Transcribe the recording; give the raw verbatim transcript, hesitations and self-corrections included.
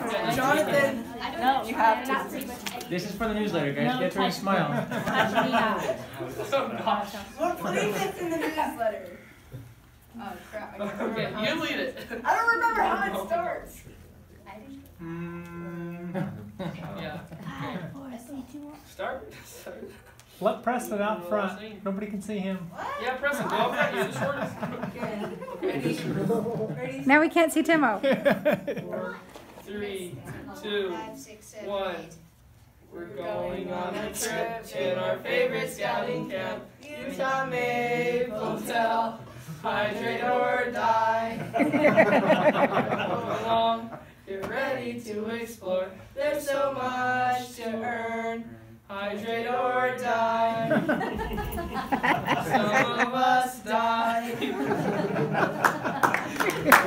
Jonathan, No, you have to. This is for the newsletter, guys. No, Get ready to touch smile. Touch me now. We're putting this in the newsletter. Oh crap, I don't remember Okay, how you it lead it. I don't remember how it starts. Mm. Yeah. Start. Start. Let Preston out front. Nobody can see him. Yeah, press it. Go up front. You're the shortest. Ready? Ready? Now we can't see Timo. Four, three, two, one. We're going on a trip in our favorite scouting camp, Camp Maple Dell. Hydrate or die. Come along, get ready to explore. There's so much to earn. Hydrate or die. Some of us die.